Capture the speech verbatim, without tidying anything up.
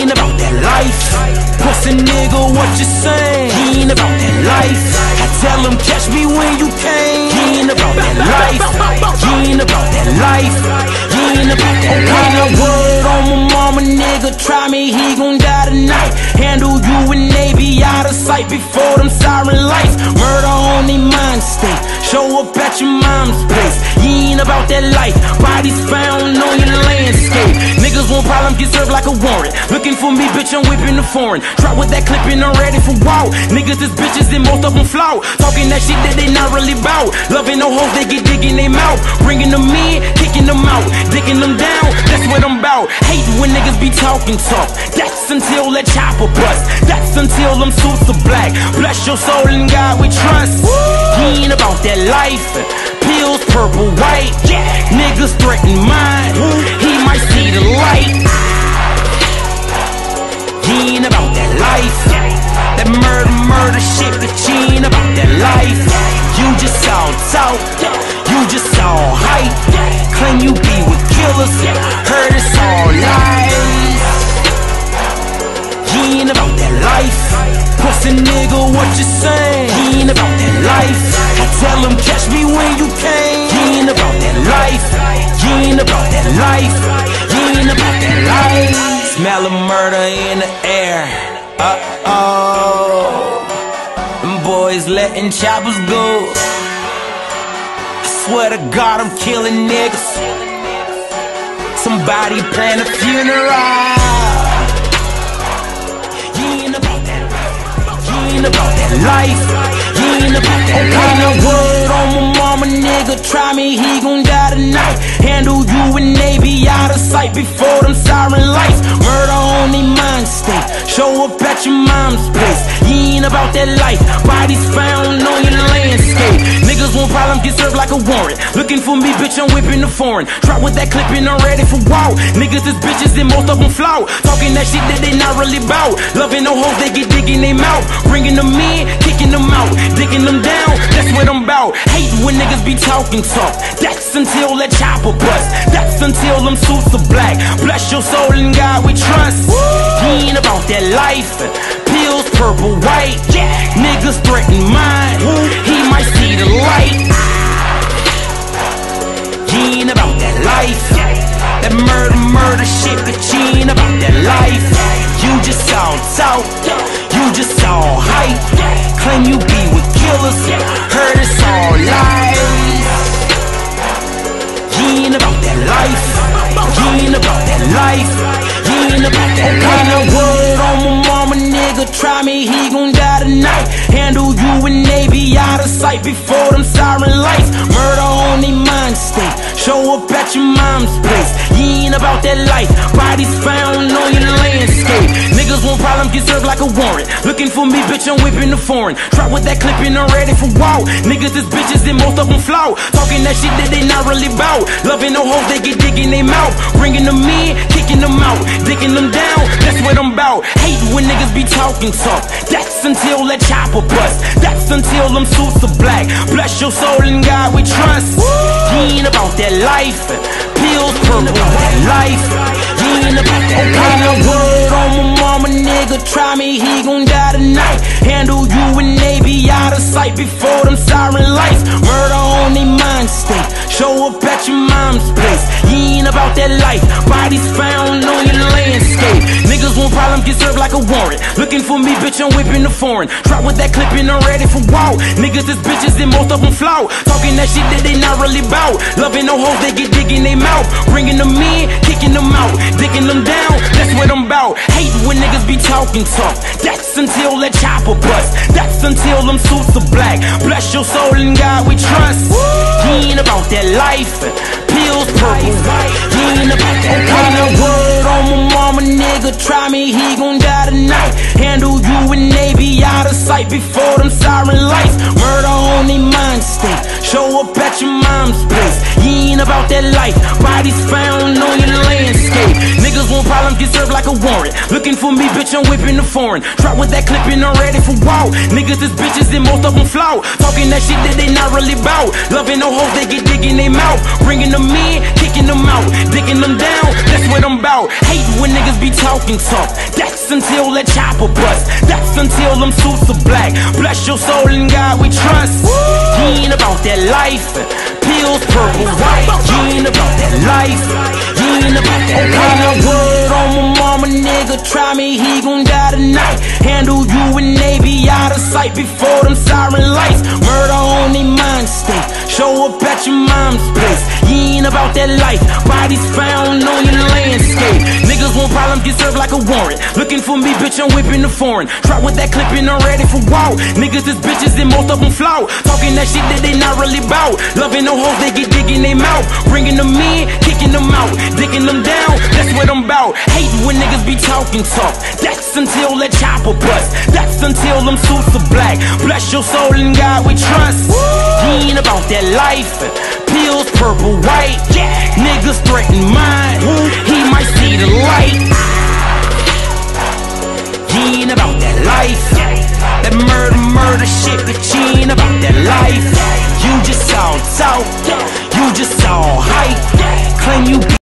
ain't about that life. Pussy nigga, what you saying? He ain't about that life. I tell him catch me when you can. He ain't about that life. He ain't about that life. He ain't about that life. Okay, a word on my mama, nigga. Try me, he gon' die tonight. Handle you and they be out of sight before them siren lights. Murder on their mind state. Show up at your mom's place. You ain't about that life. Bodies found on your landscape. Niggas want problems, get served like a warrant. Looking for me, bitch, I'm whipping the foreign. Drop with that clip and I'm ready for war. Niggas is bitches and most of them flout. Talking that shit that they not really bout. Loving no hoes, they get digging they mouth. Bringing them in, kicking them out. Digging them down, that's what I'm about. Hating when niggas be talking tough. That's until that chopper bust. That's until them suits are black. Bless your soul in God we trust. He ain't about that life. Pills, purple, white. Niggas threaten mine. He might see the light. He ain't about that life. That murder, murder shit, but she ain't about that life. You just all talk. You just all hype. Claim you be with killers. Heard it's all lies. He ain't about that life. Pussy nigga, what you saying? He ain't about that life. I tell him catch me when you can. He ain't about that life. He ain't about that life. He ain't about that life. Smell of murder in the air. Uh-oh. Them boys letting choppers go. I swear to God I'm killing niggas. Somebody plan a funeral. He ain't about that. He ain't about that life. He ain't about that life. Okay, no word on my mama, nigga. Try me, he gon' die tonight. Handle you and they be out of sight before them siren lights. Murder on their mind state. Show up at your mom's place. He ain't about that life. Bodies found on your landscape. Niggas want problems, get served like a warrant. Looking for me, bitch, I'm whipping the foreign. Drop with that clip and I'm ready for war. Niggas is bitches and most of them flout. Talking that shit that they not really bout. Loving no hoes, they get digging they mouth. Bringing them in, kicking them out. Digging them down, that's what I'm about. Hating when niggas be talking tough. That's until that chopper bust. That's until them suits are black. Bless your soul in God we trust. He ain't about that life. Pills, purple, white. Niggas threaten mine. He might see the light. He ain't about that life. That murder, murder shit, but she ain't about that life. You just all talk. You just all hype. Claim you be with killers. Heard it's all lies. He ain't about that life. He ain't about that life. He ain't about that life. Okay, no word on my mama, nigga. Try me, he gon' die tonight. Handle you and they be out of sight before them siren lights. Murder on their mind state. Show up at your mom's place. He ain't about that life. Bodies found on your landscape. Niggas want problems, get served like a warrant. Looking for me, bitch, I'm whipping the foreign. Drop with that clip and I'm ready for war. Niggas is bitches and most of them flout. Talking that shit that they not really bout. Loving no hoes, they get digging they mouth. Bringing them in, kicking them out. Digging them down, that's what I'm about. Hating when niggas be talking tough. That's until that chopper bust. That's until them suits are black. Bless your soul in God we trust. He ain't about that life. Pills, purple, that life. He ain't about that life. Okay, no word on my mama, nigga. Try me, he gon' die tonight. Handle you and they be out of sight before them siren lights. Murder on their mind state. Show up at your mom's place. He ain't about that life. Bodies found on your landscape. Niggas want problems, get served like a warrant. Looking for me, bitch, I'm whipping the foreign. Drop with that clip and I'm ready for war. Niggas is bitches and most of them flout. Talking that shit that they not really bout. Loving no hoes, they get digging they mouth. Bringing them in, kicking them out. Digging them down, that's what I'm about. Hating when niggas be talking tough. That's until that chopper bust. That's until them suits are black. Bless your soul in God we trust. He ain't about that life. Pills, purple, white. He ain't about that life. Okay, no word on my mama, nigga. Try me, he gon' die tonight. Handle you and they be out of sight before them siren lights. Murder on their mind state. show up at your mom's place. You ain't about that life, bodies found on your landscape. Niggas want problems, get served like a warrant. Looking for me, bitch, I'm whipping the foreign. Drop with that clip and I'm ready for wow. Niggas is bitches and most of them flout. Talking that shit that they not really bout. Loving no hoes, they get dick in their mouth. Bringing them in, kicking them out. Dicking them down, that's what I'm about. Hate when niggas be talking tough. That's until that chopper bust. That's until them suits are black. Bless your soul in God we trust. You ain't about that life. Pills, purple, white. You ain't about that life. You ain't about that life. Okay, word on my mama, nigga. Try me, he gon' die tonight. Handle you and they be out of sight before them siren lights. Murder on their mind state. Show up at your mom's place. You ain't about that life. Bodies found on your landscape. Niggas want problems, get served like a warrant. Looking for me, bitch, I'm whipping the foreign. Drop with that clip and I'm ready for wow. Niggas is bitches and most of them flout. Talking that shit that they not really bout. Loving no hoes, they get dick in their mouth. Bringing them in, kicking them out. Dicking them down, that's what I'm about. Hate when niggas be talking tough. That's until that chopper bust. That's until them suits are black. Bless your soul in God we trust. He ain't about that life. Pills, purple, white. Niggas threaten mine. He might see the light. He ain't about that life. That murder, murder shit, but you ain't about that life. You just all talk. You just all hype. Claim you